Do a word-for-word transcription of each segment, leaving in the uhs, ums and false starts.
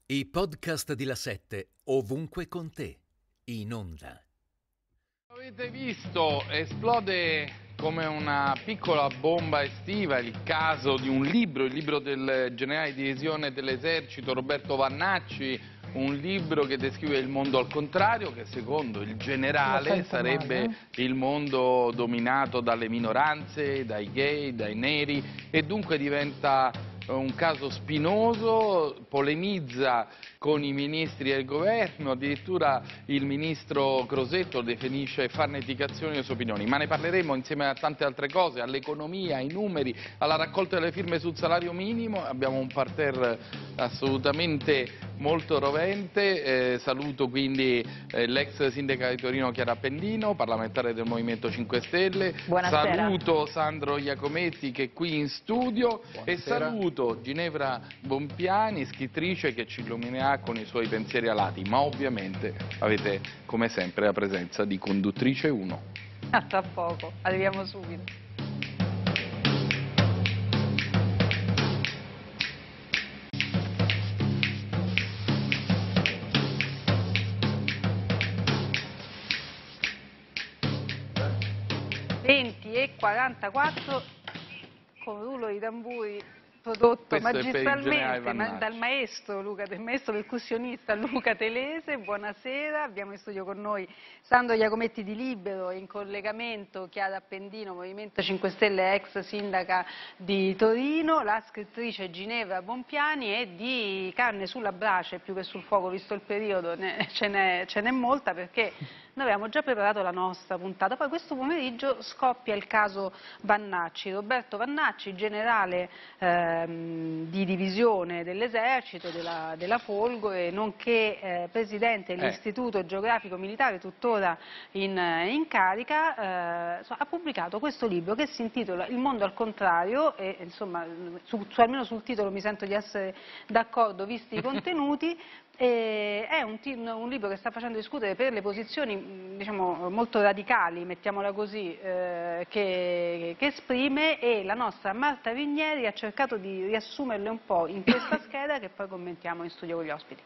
I podcast di La Sette, ovunque con te, in onda. Avete visto, esplode come una piccola bomba estiva il caso di un libro, il libro del generale di divisione dell'esercito Roberto Vannacci, un libro che descrive il mondo al contrario, che secondo il generale sarebbe male, eh? il mondo dominato dalle minoranze, dai gay, dai neri, e dunque diventa un caso spinoso, polemizza con i ministri del governo, addirittura il ministro Crosetto definisce farneticazione le sue opinioni, ma ne parleremo insieme a tante altre cose, all'economia, ai numeri, alla raccolta delle firme sul salario minimo. Abbiamo un parterre assolutamente molto rovente. Eh, saluto quindi eh, l'ex sindaca di Torino Chiara Appendino, parlamentare del Movimento cinque Stelle. Buonasera. Saluto Sandro Iacometti che è qui in studio. Buonasera. E saluto Ginevra Bompiani, scrittrice, che ci illuminerà con i suoi pensieri alati, ma ovviamente avete come sempre la presenza di conduttrice uno. A tra poco, arriviamo subito. venti e quarantaquattro con rullo di tamburi prodotto Questo è per il generale magistralmente ma- Vannacci. dal maestro, Luca, del maestro percussionista Luca Telese. Buonasera, abbiamo in studio con noi Sandro Iacometti di Libero, in collegamento Chiara Appendino, Movimento cinque Stelle, ex sindaca di Torino, la scrittrice Ginevra Bompiani, e di carne sulla brace più che sul fuoco, visto il periodo ne- ce n'è ce n'è molta, perché noi avevamo già preparato la nostra puntata. Poi questo pomeriggio scoppia il caso Vannacci, Roberto Vannacci, generale ehm, di divisione dell'esercito, della, della Folgore, nonché eh, presidente dell'Istituto Geografico Militare, tuttora in, in carica. Eh, so- ha pubblicato questo libro che si intitola Il mondo al contrario, e insomma, su, su- almeno sul titolo mi sento di essere d'accordo visti i contenuti. E è un, ti- un libro che sta facendo discutere per le posizioni, mh, diciamo, molto radicali, mettiamola così, eh, che, che esprime, e la nostra Marta Vigneri ha cercato di riassumerle un po' in questa scheda che poi commentiamo in studio con gli ospiti.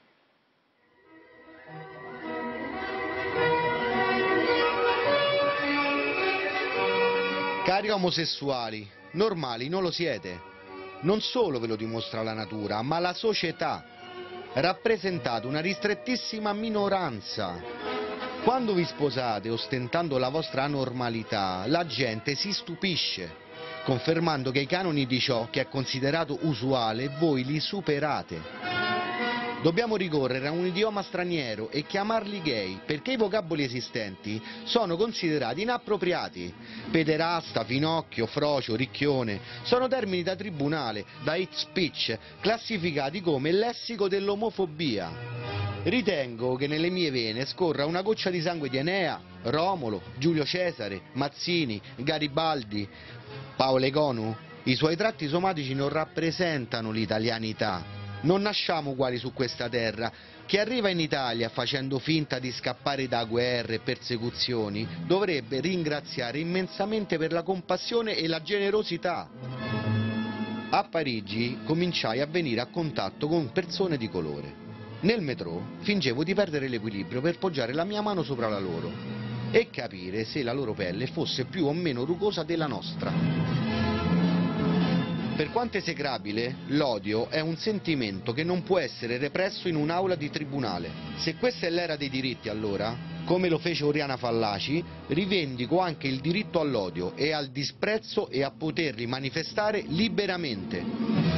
Cari omosessuali, normali non lo siete. Non solo ve lo dimostra la natura, ma la società. Rappresentate una ristrettissima minoranza. Quando vi sposate ostentando la vostra anormalità, la gente si stupisce, confermando che i canoni di ciò che è considerato usuale voi li superate. Dobbiamo ricorrere a un idioma straniero e chiamarli gay, perché i vocaboli esistenti sono considerati inappropriati. Pederasta, finocchio, frocio, ricchione sono termini da tribunale, da hate speech, classificati come lessico dell'omofobia. Ritengo che nelle mie vene scorra una goccia di sangue di Enea, Romolo, Giulio Cesare, Mazzini, Garibaldi, Paolo Egonu. I suoi tratti somatici non rappresentano l'italianità. Non nasciamo uguali su questa terra. Chi arriva in Italia facendo finta di scappare da guerre e persecuzioni dovrebbe ringraziare immensamente per la compassione e la generosità. A Parigi cominciai a venire a contatto con persone di colore. Nel metro fingevo di perdere l'equilibrio per poggiare la mia mano sopra la loro e capire se la loro pelle fosse più o meno rugosa della nostra. Per quanto esecrabile, l'odio è un sentimento che non può essere represso in un'aula di tribunale. Se questa è l'era dei diritti, allora, come lo fece Oriana Fallaci, rivendico anche il diritto all'odio e al disprezzo e a poterli manifestare liberamente.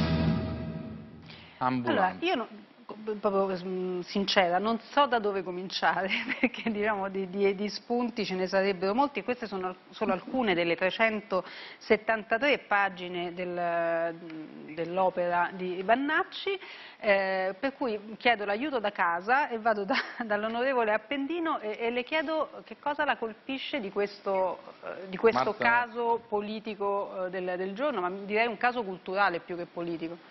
Allora, io no- proprio mm, sincera, non so da dove cominciare, perché diciamo di, di- di spunti ce ne sarebbero molti, e queste sono al- solo alcune delle trecentosettantatré pagine del- dell'opera di Vannacci, eh, per cui chiedo l'aiuto da casa e vado da- dall'onorevole Appendino e, e le chiedo che cosa la colpisce di questo, eh, di questo Marta. caso politico eh, del, del giorno, ma direi un caso culturale più che politico.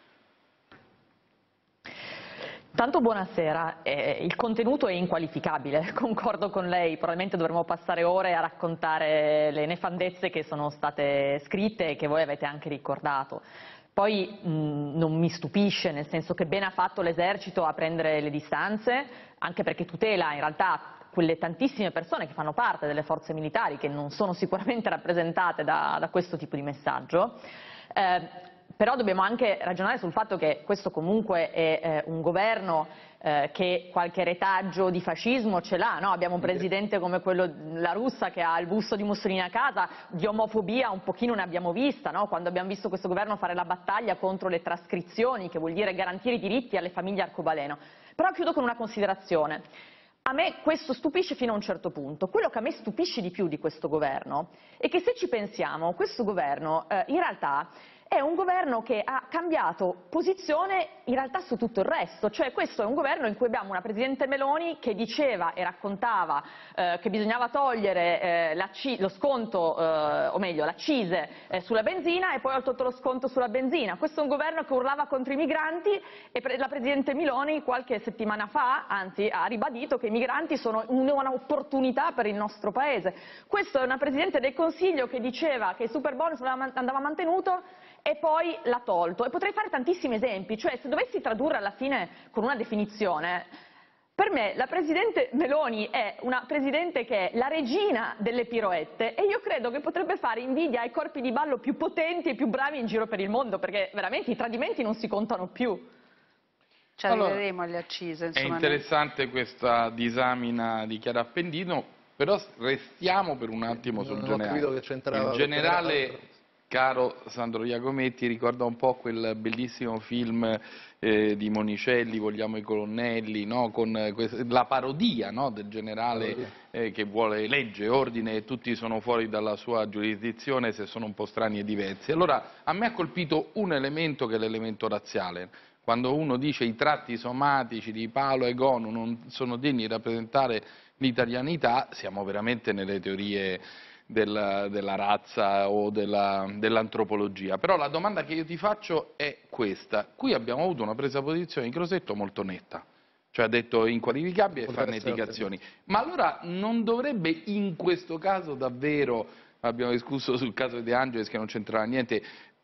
Tanto buonasera, eh, il contenuto è inqualificabile, concordo con lei, probabilmente dovremmo passare ore a raccontare le nefandezze che sono state scritte e che voi avete anche ricordato. Poi mh, non mi stupisce, nel senso che bene ha fatto l'esercito a prendere le distanze, anche perché tutela in realtà quelle tantissime persone che fanno parte delle forze militari, che non sono sicuramente rappresentate da, da questo tipo di messaggio. Eh, però dobbiamo anche ragionare sul fatto che questo comunque è eh, un governo eh, che qualche retaggio di fascismo ce l'ha, no? Abbiamo un presidente come quello la russa che ha il busto di Mussolini a casa, di omofobia un pochino ne abbiamo vista, no? Quando abbiamo visto questo governo fare la battaglia contro le trascrizioni, che vuol dire garantire i diritti alle famiglie arcobaleno. Però chiudo con una considerazione. A me questo stupisce fino a un certo punto. Quello che a me stupisce di più di questo governo è che, se ci pensiamo, questo governo eh, in realtà è un governo che ha cambiato posizione in realtà su tutto il resto, cioè questo è un governo in cui abbiamo una Presidente Meloni che diceva e raccontava eh, che bisognava togliere eh, la C, lo sconto, eh, o meglio l'accise eh, sulla benzina, e poi ha tolto lo sconto sulla benzina. Questo è un governo che urlava contro i migranti, e pre la Presidente Meloni qualche settimana fa, anzi, ha ribadito che i migranti sono un'opportunità per il nostro Paese. Questo è una Presidente del Consiglio che diceva che il super bonus andava mantenuto e poi l'ha tolto. E potrei fare tantissimi esempi, cioè se dovessi tradurre alla fine con una definizione, per me la Presidente Meloni è una Presidente che è la regina delle piroette, e io credo che potrebbe fare invidia ai corpi di ballo più potenti e più bravi in giro per il mondo, perché veramente i tradimenti non si contano più. Ci arriveremo alle accise. È interessante questa disamina di Chiara Appendino, però restiamo per un attimo sul generale. Il generale, caro Sandro Iacometti, ricorda un po' quel bellissimo film eh, di Monicelli, Vogliamo i colonnelli, no? Con la parodia, no? Del generale eh, che vuole legge, ordine, e tutti sono fuori dalla sua giurisdizione se sono un po' strani e diversi. Allora, a me ha colpito un elemento, che è l'elemento razziale. Quando uno dice i tratti somatici di Paolo e Gonu non sono degni di rappresentare l'italianità, siamo veramente nelle teorie Della, della razza o dell'antropologia. Però la domanda che io ti faccio è questa. Qui abbiamo avuto una presa posizione di Crosetto molto netta, cioè ha detto inqualificabili e farneticazioni. Ma allora non dovrebbe in questo caso davvero, abbiamo discusso sul caso di De Angelis che non c'entrava niente,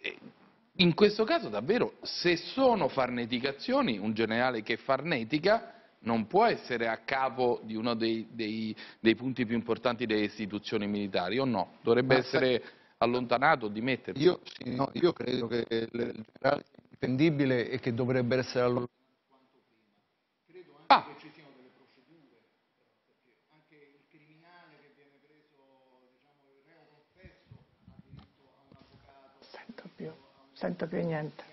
in questo caso davvero, se sono farneticazioni, un generale che farnetica non può essere a capo di uno dei, dei, dei punti più importanti delle istituzioni militari, o no? Dovrebbe Ma essere se... allontanato, dimettersi? Io, sì, no, io credo che il generale sia indifendibile e che dovrebbe essere allontanato quanto prima. Credo anche ah. che ci siano delle procedure, perché anche il criminale che viene preso, diciamo, il reo confesso, ha diritto a un avvocato. Sento più, sento più niente.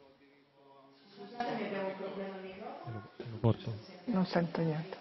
Scusatemi, abbiamo un problema di microfono. Porto. Non sento niente.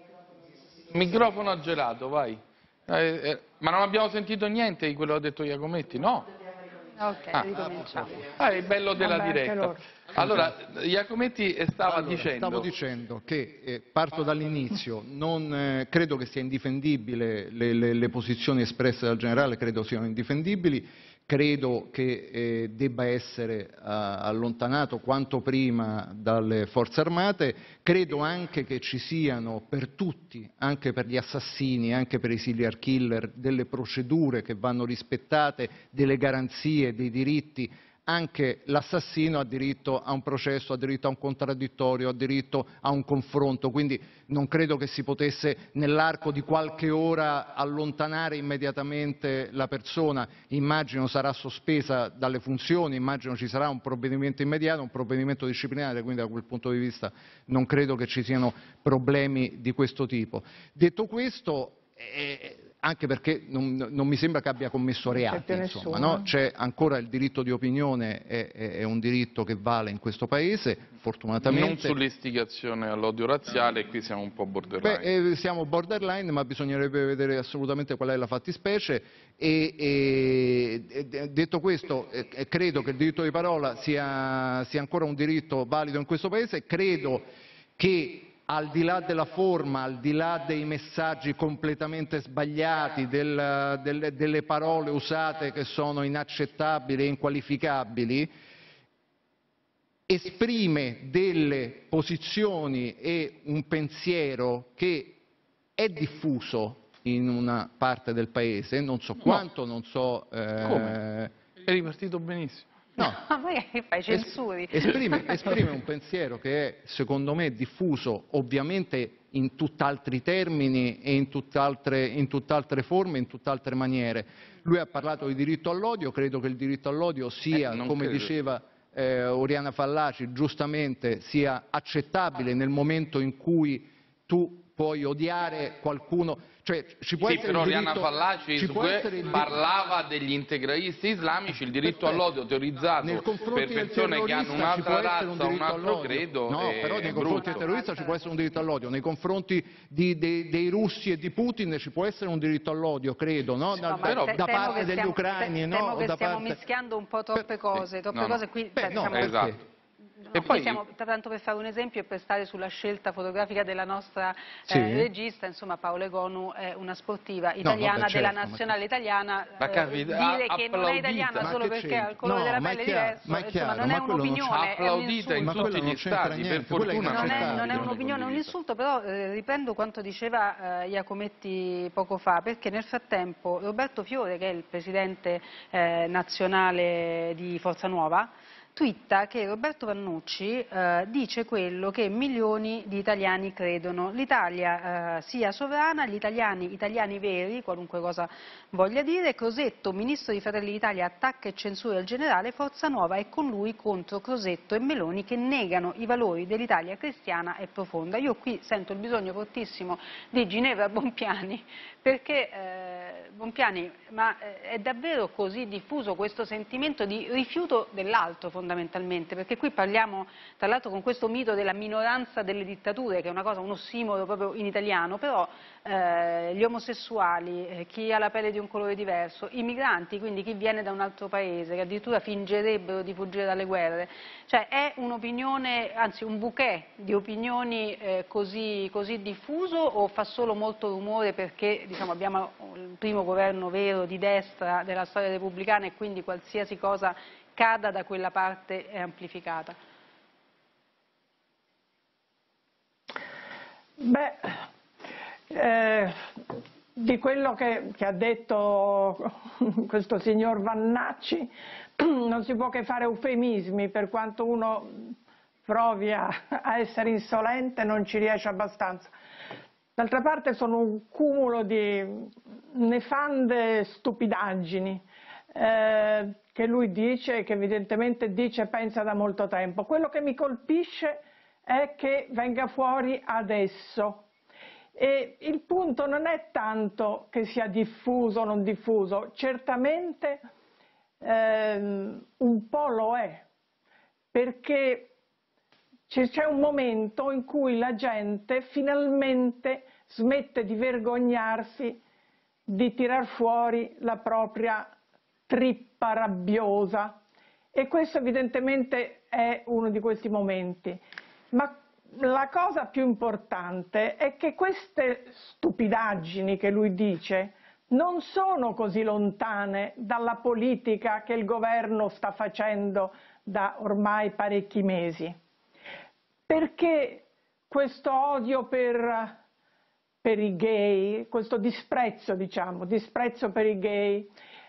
Microfono gelato, vai. Eh, eh, ma non abbiamo sentito niente di quello che ha detto Iacometti, no? Ok, ah. ricominciamo. Ah, è il bello della Vabbè, diretta. Allora, Iacometti stava allora, dicendo... Stavo dicendo che, eh, parto dall'inizio, non eh, credo che sia indifendibile, le, le, le posizioni espresse dal generale credo siano indifendibili, credo che eh, debba essere uh, allontanato quanto prima dalle forze armate, credo anche che ci siano per tutti, anche per gli assassini, anche per i serial killer, delle procedure che vanno rispettate, delle garanzie, dei diritti. Anche l'assassino ha diritto a un processo, ha diritto a un contraddittorio, ha diritto a un confronto, quindi non credo che si potesse nell'arco di qualche ora allontanare immediatamente la persona. Immagino sarà sospesa dalle funzioni, immagino ci sarà un provvedimento immediato, un provvedimento disciplinare, quindi da quel punto di vista non credo che ci siano problemi di questo tipo. Detto questo, eh, anche perché non, non mi sembra che abbia commesso reati, insomma, no? C'è ancora il diritto di opinione, è, è un diritto che vale in questo Paese, fortunatamente. Non sull'istigazione all'odio razziale, qui siamo un po' borderline. Beh, eh, siamo borderline, ma bisognerebbe vedere assolutamente qual è la fattispecie e, e, e detto questo, eh, credo che il diritto di parola sia, sia ancora un diritto valido in questo Paese, credo che al di là della forma, al di là dei messaggi completamente sbagliati, del, delle, delle parole usate che sono inaccettabili e inqualificabili, esprime delle posizioni e un pensiero che è diffuso in una parte del Paese, non so quanto, no. non so... Eh... Come? È ripartito benissimo. No, no ma che fai, censuri? Esprime, esprime un pensiero che è, secondo me, diffuso ovviamente in tutt'altri termini e in tutt'altre, in tutt'altre forme, in tutt'altre maniere. Lui ha parlato di diritto all'odio, credo che il diritto all'odio sia, eh, come credo. diceva eh, Oriana Fallaci, giustamente, sia accettabile nel momento in cui tu puoi odiare qualcuno, cioè ci può sì, essere però il Oriana diritto, Fallaci ci su può que- essere il parlava degli integralisti islamici, il diritto Perfetto. all'odio teorizzato Nei confronti per persone del che hanno terrorista ci può un'altra essere un razza, un diritto altro all'odio. credo, No, è, però nei è confronti brutto. del terrorista ci può essere un diritto all'odio, nei confronti di, dei, dei russi e di Putin ci può essere un diritto all'odio, credo, no? Da, No, ma da, te- da temo parte che degli stiamo- ucraini, te- no? Temo O che da stiamo parte... mischiando un po' troppe cose, troppe no, no. cose qui, Beh, cioè, no, diciamo, Esatto. No, E poi siamo, tanto per fare un esempio e per stare sulla scelta fotografica della nostra Sì. eh, regista, insomma Paola Egonu è una sportiva No, italiana vabbè, della certo, ma- nazionale italiana, Ma eh, capita, dire a- che non è italiana applaudita. solo Ma che perché c'entra? ha il colore No, della ma è pelle chiaro, diverso, ma è insomma chiaro, non è ma quello non c'è- un'opinione, è un applaudita in insulto. Ma tutti quello gli non c'entra stati, per niente, quello è fortuna Non è, inaccettabile. non è viene un'opinione, è un condivisa. insulto, però eh, riprendo quanto diceva eh, Iacometti poco fa, perché nel frattempo Roberto Fiore, che è il presidente eh, nazionale di Forza Nuova, twitta che Roberto Vannucci eh, dice quello che milioni di italiani credono. L'Italia eh, sia sovrana, gli italiani, italiani veri, qualunque cosa voglia dire. Crosetto, ministro di Fratelli d'Italia, attacca e censura il generale. Forza Nuova è con lui contro Crosetto e Meloni che negano i valori dell'Italia cristiana e profonda. Io qui sento il bisogno fortissimo di Ginevra Bompiani, perché eh, Bompiani, ma eh, è davvero così diffuso questo sentimento di rifiuto dell'altro fondamentalmente? Perché qui parliamo tra l'altro con questo mito della minoranza delle dittature, che è una cosa, un ossimoro proprio in italiano, però eh, gli omosessuali, eh, chi ha la pelle di un colore diverso, i migranti, quindi chi viene da un altro paese, che addirittura fingerebbero di fuggire dalle guerre, cioè è un'opinione, anzi un bouquet di opinioni eh, così, così diffuso, o fa solo molto rumore perché diciamo, abbiamo il primo governo vero di destra della storia repubblicana e quindi qualsiasi cosa cada da quella parte è amplificata? Beh, eh, di quello che, che ha detto questo signor Vannacci non si può che fare eufemismi, per quanto uno provi a, a essere insolente non ci riesce abbastanza. D'altra parte sono un cumulo di nefande stupidaggini eh, che lui dice, che evidentemente dice e pensa da molto tempo. Quello che mi colpisce è che venga fuori adesso. E il punto non è tanto che sia diffuso o non diffuso, certamente ehm, un po' lo è, perché c'è un momento in cui la gente finalmente smette di vergognarsi di tirar fuori la propria trippa rabbiosa, e questo evidentemente è uno di questi momenti. Ma la cosa più importante è che queste stupidaggini che lui dice non sono così lontane dalla politica che il governo sta facendo da ormai parecchi mesi. Perché questo odio per, per i gay, questo disprezzo, diciamo, disprezzo per i gay,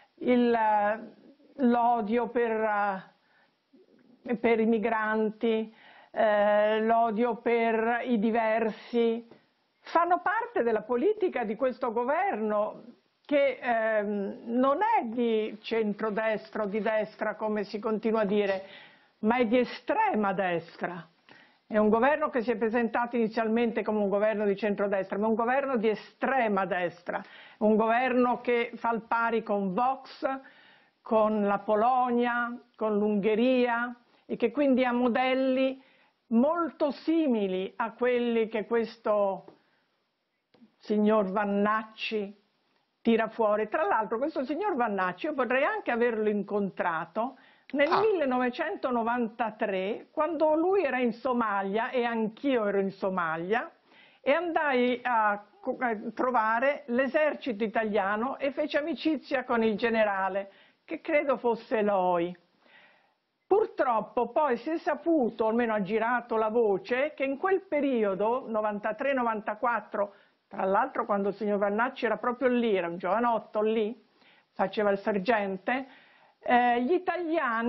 l'odio per, per i migranti, eh, l'odio per i diversi, fanno parte della politica di questo governo che ehm, non è di centrodestra o di destra, come si continua a dire, ma è di estrema destra. È un governo che si è presentato inizialmente come un governo di centrodestra, ma è un governo di estrema destra, un governo che fa il pari con Vox, con la Polonia, con l'Ungheria, e che quindi ha modelli molto simili a quelli che questo signor Vannacci tira fuori. Tra l'altro questo signor Vannacci io potrei anche averlo incontrato nel ah. millenovecentonovantatré, quando lui era in Somalia e anch'io ero in Somalia, e andai a, a trovare l'esercito italiano e feci amicizia con il generale, che credo fosse Loi. Purtroppo poi si è saputo, almeno ha girato la voce, che in quel periodo, novantatré novantaquattro, tra l'altro quando il signor Vannacci era proprio lì, era un giovanotto lì, faceva il sergente, eh, gli italiani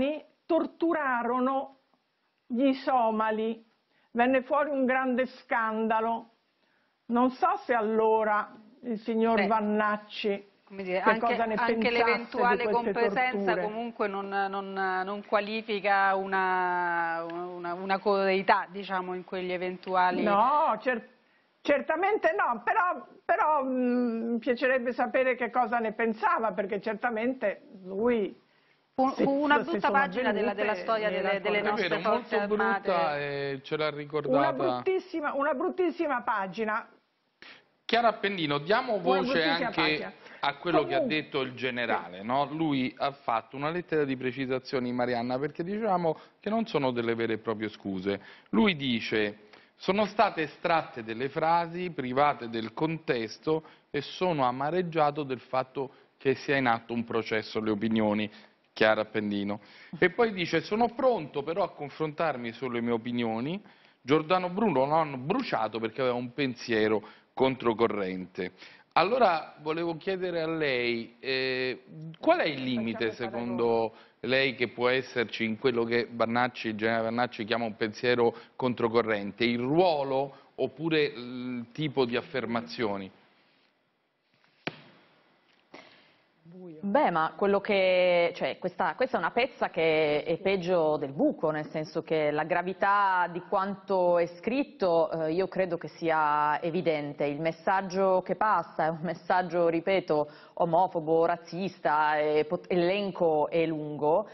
torturarono gli somali, venne fuori un grande scandalo. Non so se allora il signor Beh, Vannacci come dire, che anche, cosa ne anche l'eventuale compresenza torture. comunque non, non, non qualifica una, una, una correità, diciamo, in quegli eventuali... No, cer certamente no, però, però mh, mi piacerebbe sapere che cosa ne pensava, perché certamente lui... Fu, se, fu una se brutta pagina della, della storia delle, delle nostre vero, forze molto armate. brutta e ce l'ha ricordata. Una bruttissima, una bruttissima pagina. Chiara Appendino, diamo voce anche pagina. a quello Comunque, che ha detto il generale, no? Lui ha fatto una lettera di precisazioni, Marianna, perché diciamo che non sono delle vere e proprie scuse. Lui dice: sono state estratte delle frasi private del contesto e sono amareggiato del fatto che sia in atto un processo alle opinioni. Chiara Appendino. E poi dice: sono pronto però a confrontarmi sulle mie opinioni. Giordano Bruno lo hanno bruciato perché aveva un pensiero controcorrente. Allora volevo chiedere a lei, eh, qual è il limite secondo lei che può esserci in quello che Vannacci, il generale Vannacci chiama un pensiero controcorrente? Il ruolo oppure il tipo di affermazioni? Beh, ma quello che, cioè, questa, questa è una pezza che è peggio del buco, nel senso che la gravità di quanto è scritto eh, io credo che sia evidente. Il messaggio che passa è un messaggio, ripeto, omofobo, razzista, e l'elenco è lungo.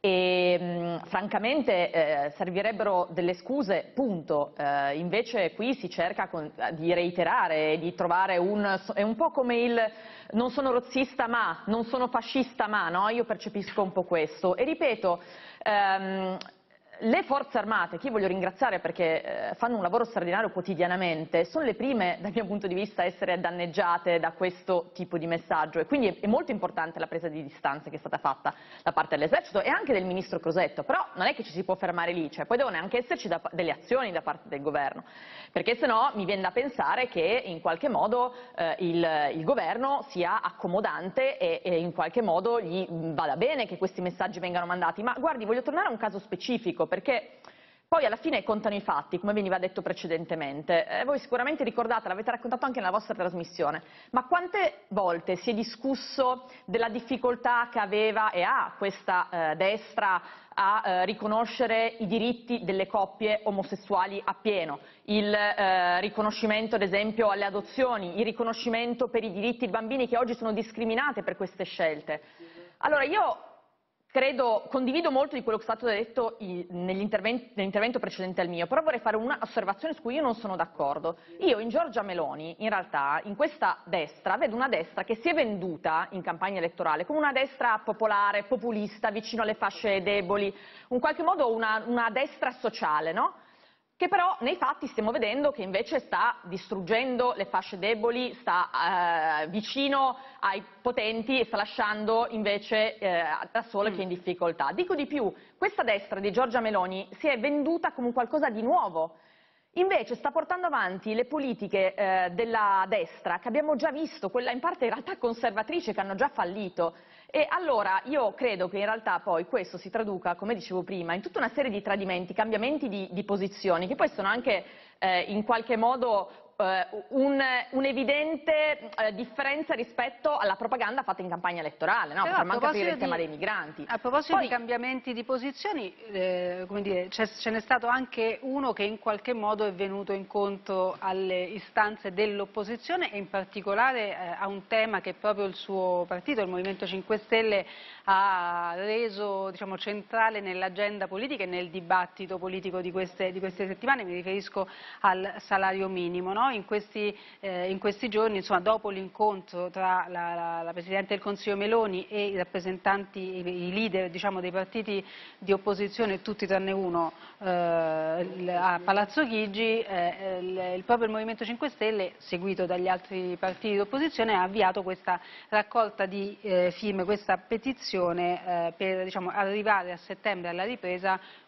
E mh, francamente eh, servirebbero delle scuse, punto. Eh, invece qui si cerca con, di reiterare, di trovare un... è un po' come il non sono razzista ma, non sono fascista ma, no? Io percepisco un po' questo. E ripeto, ehm, le forze armate, che io voglio ringraziare perché eh, fanno un lavoro straordinario quotidianamente, sono le prime dal mio punto di vista a essere danneggiate da questo tipo di messaggio, e quindi è, è molto importante la presa di distanza che è stata fatta da parte dell'esercito e anche del ministro Crosetto, però non è che ci si può fermare lì, cioè poi devono anche esserci da, delle azioni da parte del governo, perché se no mi viene da pensare che in qualche modo eh, il, il governo sia accomodante e, e in qualche modo gli vada bene che questi messaggi vengano mandati. Ma guardi, voglio tornare a un caso specifico, perché poi alla fine contano i fatti, come veniva detto precedentemente. Eh, voi sicuramente ricordate, l'avete raccontato anche nella vostra trasmissione, ma quante volte si è discusso della difficoltà che aveva e ha questa eh, destra a eh, riconoscere i diritti delle coppie omosessuali appieno, il eh, riconoscimento ad esempio alle adozioni, il riconoscimento per i diritti dei bambini che oggi sono discriminate per queste scelte. Allora io credo, condivido molto di quello che è stato detto nell'intervento precedente al mio, però vorrei fare un'osservazione su cui io non sono d'accordo. Io in Giorgia Meloni, in realtà, in questa destra, vedo una destra che si è venduta in campagna elettorale come una destra popolare, populista, vicino alle fasce deboli, in qualche modo una, una destra sociale, no? Che però nei fatti stiamo vedendo che invece sta distruggendo le fasce deboli, sta eh, vicino ai potenti e sta lasciando invece eh, da sola chi è in difficoltà. Dico di più, questa destra di Giorgia Meloni si è venduta come qualcosa di nuovo. Invece sta portando avanti le politiche eh, della destra che abbiamo già visto, quella in parte in realtà conservatrice, che hanno già fallito. E allora io credo che in realtà poi questo si traduca, come dicevo prima, in tutta una serie di tradimenti, cambiamenti di, di posizioni, che poi sono anche eh, in qualche modo eh, un'evidente un differenza rispetto alla propaganda fatta in campagna elettorale, no? Potremmo anche aprire il tema dei migranti. A proposito poi, di cambiamenti di posizioni, eh, come dire, ce n'è stato anche uno che in qualche modo è venuto incontro alle istanze dell'opposizione e in particolare eh, a un tema che proprio il suo partito, il Movimento cinque Stelle, ha reso, diciamo, centrale nell'agenda politica e nel dibattito politico di queste, di queste settimane. Mi riferisco al salario minimo, no? In questi, eh, in questi giorni, insomma, dopo l'incontro tra la, la, la Presidente del Consiglio Meloni e i rappresentanti, i, i leader, diciamo, dei partiti di opposizione, tutti tranne uno, eh, a Palazzo Chigi, eh, il, il proprio il Movimento cinque Stelle, seguito dagli altri partiti di opposizione, ha avviato questa raccolta di eh, firme, questa petizione eh, per, diciamo, arrivare a settembre alla ripresa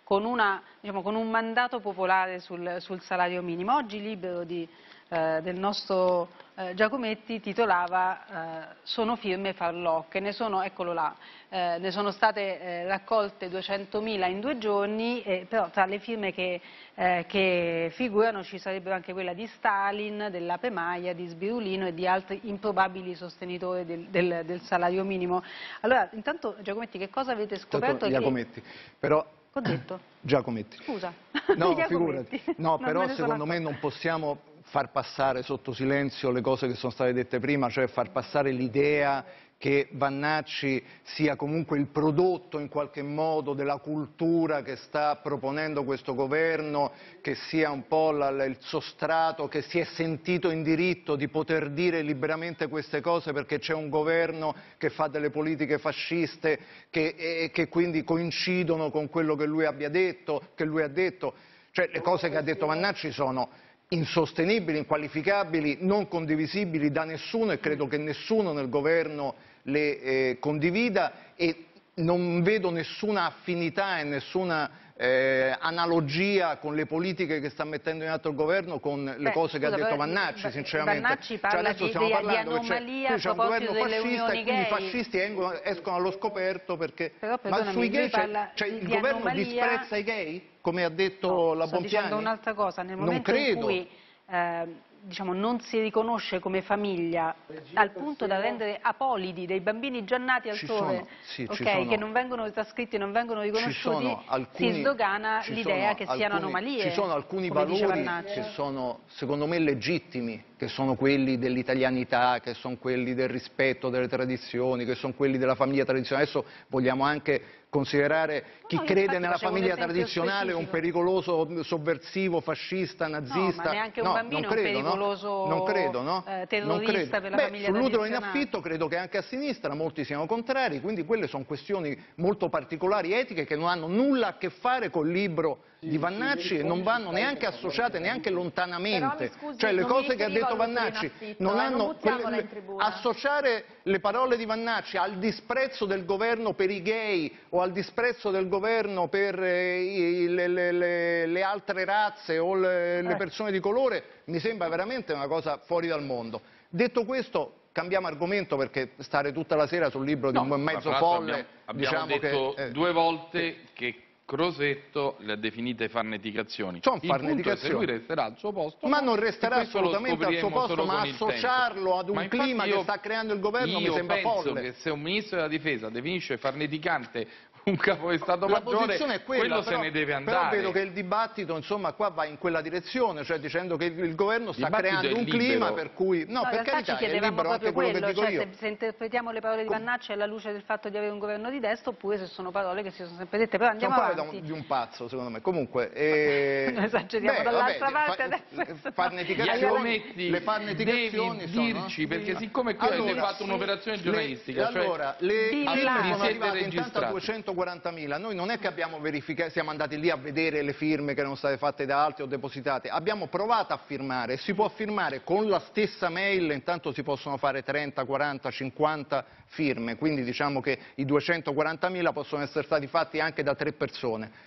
con, una, diciamo, con un mandato popolare sul, sul salario minimo. Oggi Libero di, eh, del nostro eh, Giacometti titolava eh, "Sono firme farlocche", ne sono, eccolo là, eh, ne sono state eh, raccolte duecentomila in due giorni, eh, però tra le firme che, eh, che figurano ci sarebbero anche quella di Stalin, dell'Ape Maia, di Sbirulino e di altri improbabili sostenitori del, del, del salario minimo. Allora, intanto Giacometti, che cosa avete scoperto? Giacometti, che... però... Ho detto? Giacometti. Scusa. No, figurati. No, però me secondo me non possiamo far passare sotto silenzio le cose che sono state dette prima, cioè far passare l'idea che Vannacci sia comunque il prodotto in qualche modo della cultura che sta proponendo questo governo, che sia un po' la, il sostrato, che si è sentito in diritto di poter dire liberamente queste cose perché c'è un governo che fa delle politiche fasciste che, e, che quindi coincidono con quello che lui abbia detto, che lui ha detto. Cioè le cose che ha detto Vannacci sono insostenibili, inqualificabili, non condivisibili da nessuno e credo che nessuno nel governo le eh, condivida e non vedo nessuna affinità e nessuna eh, analogia con le politiche che sta mettendo in atto il governo con le Beh, cose che scusa, ha detto però, Vannacci, sinceramente. Vannacci parla cioè, adesso di, stiamo di, parlando di anomalia che c'è un governo fascista e quindi i gay. fascisti escono, escono allo scoperto perché... Però, ma sui gay parla cioè, di, il di governo anomalia... disprezza i gay, come ha detto no, la sto Bonpiani? dicendo un'altra cosa, nel non momento credo. in cui eh, diciamo, non si riconosce come famiglia al punto da rendere apolidi dei bambini già nati altrove, sì, okay, che non vengono trascritti, non vengono riconosciuti, alcuni, si sdogana l'idea che alcuni, siano anomalie. Ci sono alcuni valori che sono secondo me legittimi, che sono quelli dell'italianità, che sono quelli del rispetto delle tradizioni, che sono quelli della famiglia tradizionale. Adesso vogliamo anche considerare chi no, crede nella famiglia tradizionale specifico. un pericoloso sovversivo, fascista, nazista. No, ma neanche un no, bambino non credo, è un pericoloso no? Non credo, no? eh, terrorista non credo. per la Beh, famiglia sull'utero in tradizionale. affitto credo che anche a sinistra molti siano contrari, quindi quelle sono questioni molto particolari, etiche, che non hanno nulla a che fare col libro di Vannacci e non vanno neanche associate neanche lontanamente. Scusi, cioè le cose che ha detto Vannacci non hanno quelle, associare le parole di Vannacci al disprezzo del governo per i gay o al disprezzo del governo per eh, i, le, le, le, le altre razze o le, le persone di colore mi sembra veramente una cosa fuori dal mondo. Detto questo, cambiamo argomento perché stare tutta la sera sul libro di no, un mezzo folle, abbiamo, abbiamo diciamo detto che, eh, due volte che Crosetto le ha definite farneticazioni. Sono Il punto è se farneticazioni. lui resterà al suo posto. Ma no, non resterà e questo lo assolutamente al suo scopriremo posto, solo ma con il associarlo tempo. ad un Ma infatti clima io- che sta creando il governo mi Io sembra penso folle. che se un ministro della difesa definisce farneticante un capo di Stato La Maggiore, posizione è quella, quello però, se ne deve però andare. vedo che il dibattito insomma qua va in quella direzione, cioè dicendo che il, il governo sta Dibattito creando è un libero. clima per cui no, No, per in realtà carità ci è chiedevamo libero anche proprio quello che quello, dico cioè io. se, se interpretiamo le parole di Vannacci alla luce del fatto di avere un governo di destra oppure se sono parole che si sono sempre dette, però andiamo Sono parole avanti. da un- di un pazzo secondo me. Comunque eh, Noi esageriamo beh, dall'altra vabbè, parte fa- adesso. farneticazioni- Giacometti, le farneticazioni devi sono dirci, perché siccome qui avete Allora, fatto un'operazione le- giornalistica, cioè allora, le Dilla. firme vi sono siete arrivate intanto a registrati. duecentoquarantamila, noi non è che abbiamo verificato, siamo andati lì a vedere le firme che erano state fatte da altri o depositate, abbiamo provato a firmare, si può firmare con la stessa mail, intanto si possono fare trenta, quaranta, cinquanta firme, quindi diciamo che i duecentoquarantamila possono essere stati fatti anche da tre persone.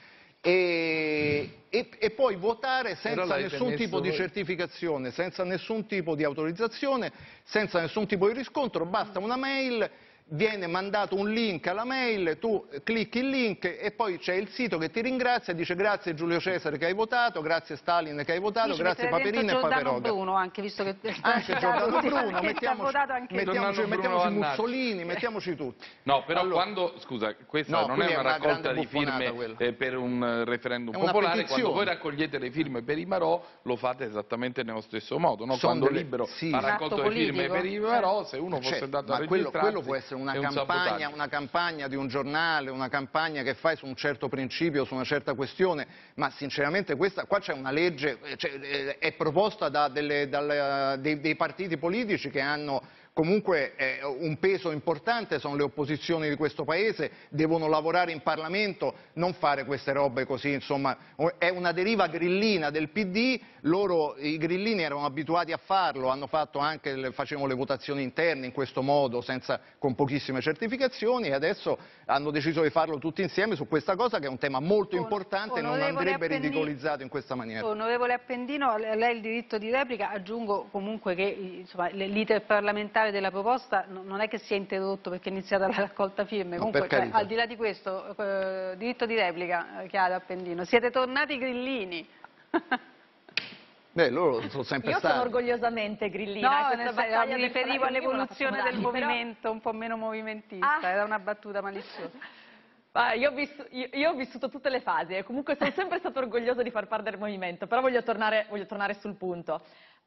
E, e, e poi votare senza l'avete nessun messo tipo di voi. certificazione, senza nessun tipo di autorizzazione, senza nessun tipo di riscontro, basta una mail, viene mandato un link alla mail, tu clicchi il link e poi c'è il sito che ti ringrazia e dice grazie Giulio Cesare che hai votato, grazie Stalin che hai votato, Sì, ci grazie metterei Paperino e dentro Giordano Paperoga. Bruno anche, visto che Anche Giordano Bruno, ha mettiamoci, votato anche mettiamoci, Giordano mettiamoci Bruno Vannacci. Mussolini, mettiamoci tutti. No, però Allora- quando, scusa, questa No, non quindi è è una una raccolta grande di buffonata firme quella. eh, per un eh, referendum È una popolare, petizione. quando voi raccogliete le firme per i Marò lo fate esattamente nello stesso modo, no? Sono Quando delle- Libero sì. ha Un raccolto atto le firme politico. per i Marò, se uno fosse Certo, andato a ma quello, registrarsi quello può essere una è un campagna, sabotaggio. una campagna di un giornale, una campagna che fai su un certo principio, su una certa questione, ma sinceramente questa, qua c'è una legge, cioè, eh, è proposta da delle, dalle, dei, dei partiti politici che hanno comunque eh, un peso importante sono le opposizioni di questo Paese, devono lavorare in Parlamento, non fare queste robe così, insomma, è una deriva grillina del P D, loro, i grillini erano abituati a farlo, hanno fatto anche, facevano le votazioni interne in questo modo, senza, con pochissime certificazioni, e adesso hanno deciso di farlo tutti insieme su questa cosa che è un tema molto importante e non andrebbe Appendino, ridicolizzato in questa maniera. Onorevole Appendino, a lei il diritto di replica, aggiungo comunque che l'iter parlamentare della proposta non è che sia interrotto perché è iniziata la raccolta firme, no, comunque cioè, al di là di questo, eh, diritto di replica, Chiara Appendino, siete tornati grillini. Beh, loro sono sempre Io stati. sono orgogliosamente grillina. No, questa nel senso, battaglia mi del riferivo salario minimo all'evoluzione la del facciamo da anni, movimento, però... un po' meno movimentista, Ah. era una battuta maliziosa. Ah, io, ho vissuto, io, io ho vissuto tutte le fasi e comunque sono sempre stato orgoglioso di far parte del movimento, però voglio tornare, voglio tornare sul punto.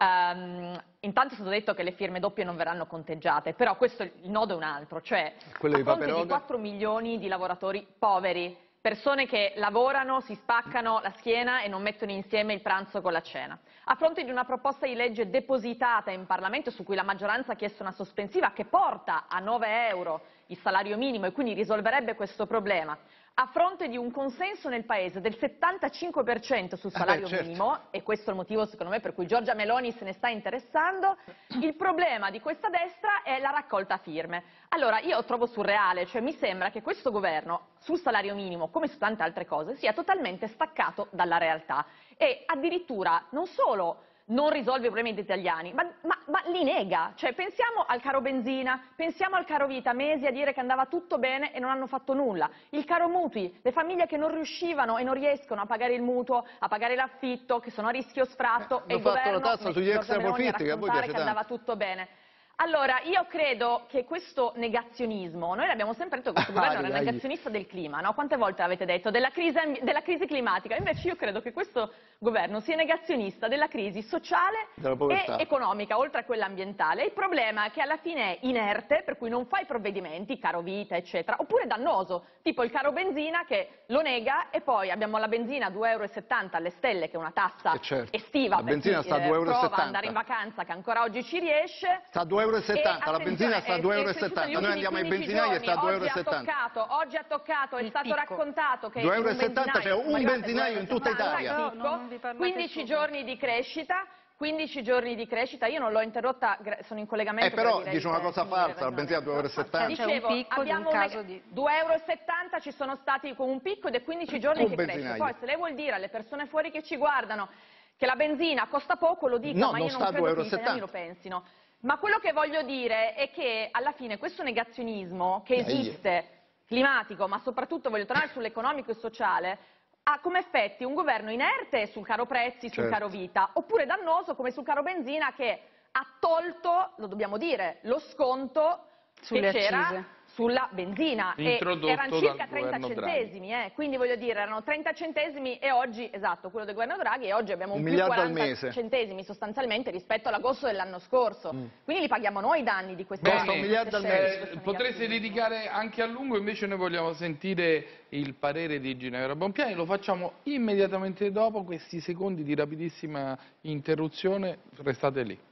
Um, intanto è stato detto che le firme doppie non verranno conteggiate, però questo il nodo è un altro, cioè Quello a di fronte Paperoga? di quattro milioni di lavoratori poveri, persone che lavorano, si spaccano la schiena e non mettono insieme il pranzo con la cena, a fronte di una proposta di legge depositata in Parlamento su cui la maggioranza ha chiesto una sospensiva che porta a nove euro il salario minimo e quindi risolverebbe questo problema, a fronte di un consenso nel Paese del settantacinque per cento sul salario Ah, beh, certo. minimo, e questo è il motivo secondo me per cui Giorgia Meloni se ne sta interessando, il problema di questa destra è la raccolta firme. Allora io trovo surreale, cioè mi sembra che questo governo sul salario minimo, come su tante altre cose, sia totalmente staccato dalla realtà e addirittura non solo non risolve i problemi degli italiani, ma, ma, ma li nega. Cioè, pensiamo al caro benzina, pensiamo al caro vita, mesi a dire che andava tutto bene e non hanno fatto nulla. Il caro mutui, le famiglie che non riuscivano e non riescono a pagare il mutuo, a pagare l'affitto, che sono a rischio sfratto, Eh, e il hanno fatto governo la tassa sugli Giorgia extra Meloni a profitti, che a voi raccontare piace che andava tanto. tutto bene. Allora, io credo che questo negazionismo, noi l'abbiamo sempre detto che questo governo era Dai. negazionista del clima, no? Quante volte l'avete detto? Della crisi, della crisi climatica, invece io credo che questo governo sia negazionista della crisi sociale Della povertà. e economica, oltre a quella ambientale. Il problema è che alla fine è inerte, per cui non fa i provvedimenti, caro vita, eccetera, oppure dannoso, tipo il caro benzina che lo nega e poi abbiamo la benzina a due euro e settanta alle stelle, che è una tassa Eh, certo. estiva La per benzina chi sta a eh, due euro e prova settanta. ad andare in vacanza, che ancora oggi ci riesce. Sta a due euro e settanta, E la benzina sta a attenzione, due euro e è cresciuto settanta, negli noi andiamo ai ultimi quindici benzinai e sta a due euro e giorni. settanta. Oggi ha toccato, oggi ha toccato, è Il stato picco. raccontato che due euro e in un settanta c'è benzinaio, un arrivate benzinaio in tutta due euro e Italia. settanta, No, non vi parlate quindici su. giorni di crescita, quindici giorni di crescita, io non l'ho interrotta, gra- sono in collegamento. Eh, però per dire dice una il- cosa finire il falsa, la benzina a due euro e settanta. C'è un Dicevo, picco di un abbiamo caso un di- due euro e settanta ci sono stati con un picco ed è quindici giorni Un che cresce. benzinaio. Poi se lei vuol dire alle persone fuori che ci guardano che la benzina costa poco, lo dica, No, ma non io sta non a credo che due gli euro e italiani lo settanta. pensino. Ma quello che voglio dire è che alla fine questo negazionismo che Dai. esiste, climatico, ma soprattutto voglio tornare sull'economico e sociale, ha come effetti un governo inerte sul caro prezzi, sul Certo. caro vita, oppure dannoso come sul caro benzina che ha tolto, lo dobbiamo dire, lo sconto Sulle che c'era accise. sulla benzina e Introdotto erano circa dal trenta governo centesimi, eh, quindi voglio dire erano trenta centesimi e oggi, esatto, quello del governo Draghi, e oggi abbiamo un, Un più miliardo al quaranta mese. centesimi sostanzialmente rispetto all'agosto dell'anno scorso, quindi li paghiamo noi i danni di queste Costa Bene, un miliardo al queste mese. scelte, Eh, questo potreste negazionismo. dedicare anche a lungo, invece noi vogliamo sentire il parere di Ginevra Bonpiani, lo facciamo immediatamente dopo questi secondi di rapidissima interruzione, restate lì.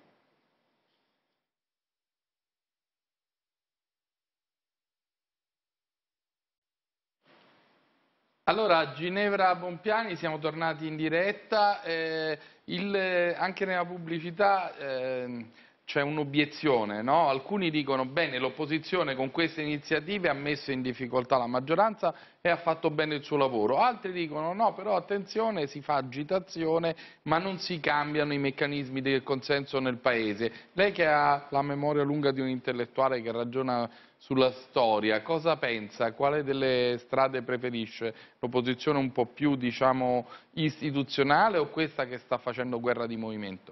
Allora, Ginevra Bonpiani, siamo tornati in diretta, eh, il, eh, anche nella pubblicità eh, c'è un'obiezione, no? Alcuni dicono, bene, l'opposizione con queste iniziative ha messo in difficoltà la maggioranza e ha fatto bene il suo lavoro, altri dicono, no, però attenzione, si fa agitazione, ma non si cambiano i meccanismi del consenso nel Paese. Lei che ha la memoria lunga di un intellettuale che ragiona sulla storia, cosa pensa? Quale delle strade preferisce? L'opposizione un po' più, diciamo, istituzionale o questa che sta facendo guerra di movimento?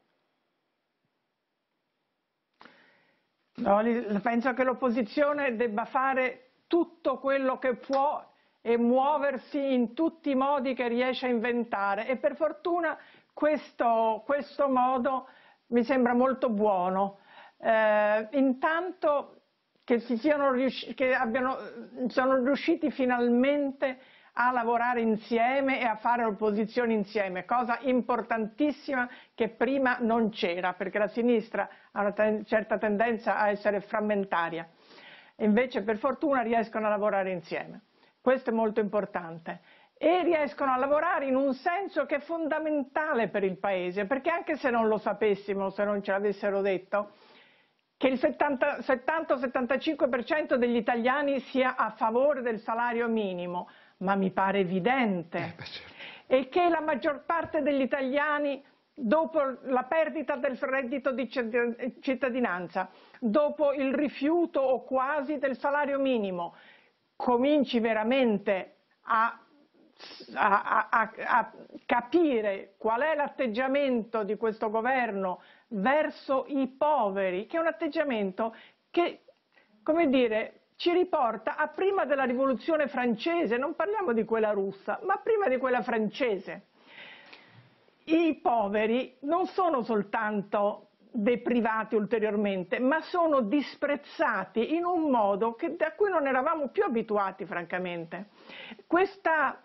No, li- penso che l'opposizione debba fare tutto quello che può e muoversi in tutti i modi che riesce a inventare, e per fortuna questo, questo modo mi sembra molto buono. Eh, intanto che, si siano riusci- che abbiano, sono riusciti finalmente a lavorare insieme e a fare opposizione insieme, cosa importantissima che prima non c'era, perché la sinistra ha una ten- certa tendenza a essere frammentaria. Invece per fortuna riescono a lavorare insieme. Questo è molto importante. E riescono a lavorare in un senso che è fondamentale per il Paese, perché anche se non lo sapessimo, se non ce l'avessero detto, che il settanta settantacinque per cento degli italiani sia a favore del salario minimo, ma mi pare evidente, e che la maggior parte degli italiani, dopo la perdita del reddito di cittadinanza, dopo il rifiuto o quasi del salario minimo, cominci veramente a A, a, a capire qual è l'atteggiamento di questo governo verso i poveri, che è un atteggiamento che, come dire, ci riporta a prima della rivoluzione francese, non parliamo di quella russa, ma prima di quella francese. I poveri non sono soltanto deprivati ulteriormente, ma sono disprezzati in un modo che, da cui non eravamo più abituati, francamente. Questa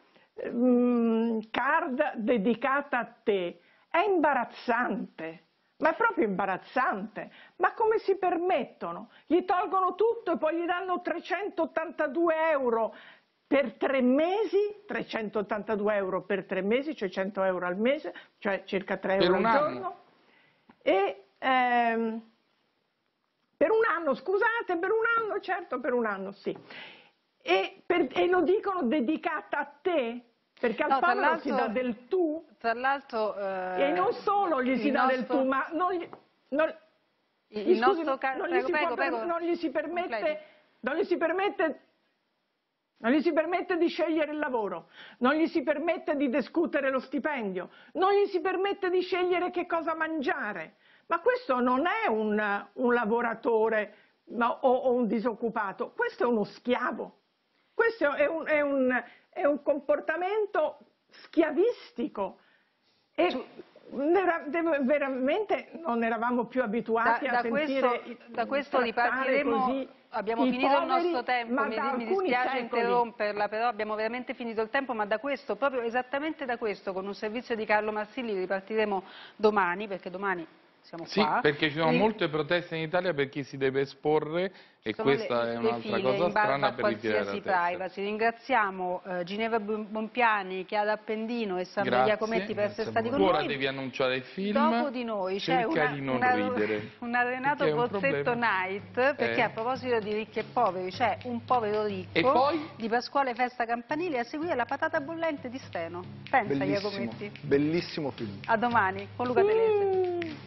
card dedicata a te è imbarazzante, ma è proprio imbarazzante. Ma come si permettono? Gli tolgono tutto e poi gli danno trecentottantadue euro per tre mesi, trecentottantadue euro per tre mesi, cioè cento euro al mese, cioè circa tre euro al giorno. E ehm, per un anno, scusate, per un anno, certo, per un anno, sì. E, per, e lo dicono dedicata a te, perché al no, povero si dà del tu, tra l'altro eh, e non solo gli si dà nostro, del tu, ma non gli, non, il scusi, nostro ca- non, prego, gli prego, può, prego, non gli si permette, completi. non gli si permette, non gli si permette di scegliere il lavoro, non gli si permette di discutere lo stipendio, non gli si permette di scegliere che cosa mangiare. Ma questo non è un, un lavoratore ma, o, o un disoccupato, questo è uno schiavo. Questo è un, è un, è un comportamento schiavistico e veramente non eravamo più abituati da, da a sentire questo, da questo ripartiremo, così abbiamo finito poveri, il nostro tempo, mi, mi dispiace secoli. interromperla, però abbiamo veramente finito il tempo, ma da questo, proprio esattamente da questo, con un servizio di Carlo Marsilli ripartiremo domani, perché domani siamo sì, qua. perché ci sono e... molte proteste in Italia per chi si deve esporre e sono questa le, è un'altra le cosa strana per ritirare la tessera. privacy. Ringraziamo eh, Ginevra Bompiani, Chiara Appendino e Sandro Grazie, Iacometti per essere stati con tu ora noi. devi annunciare il film. Dopo di noi c'è una, di non una, ridere, una Renato un Pozzetto Night, perché eh. a proposito di ricchi e poveri c'è Un povero ricco e poi? di Pasquale Festa Campanile, a seguire La patata bollente di Steno. Pensa, bellissimo, Iacometti. Bellissimo film. A domani con Luca Telese.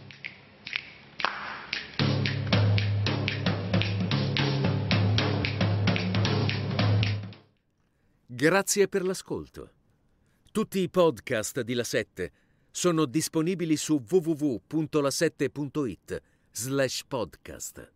Grazie per l'ascolto. Tutti i podcast di La Sette sono disponibili su w w w punto la sette punto it slash podcast.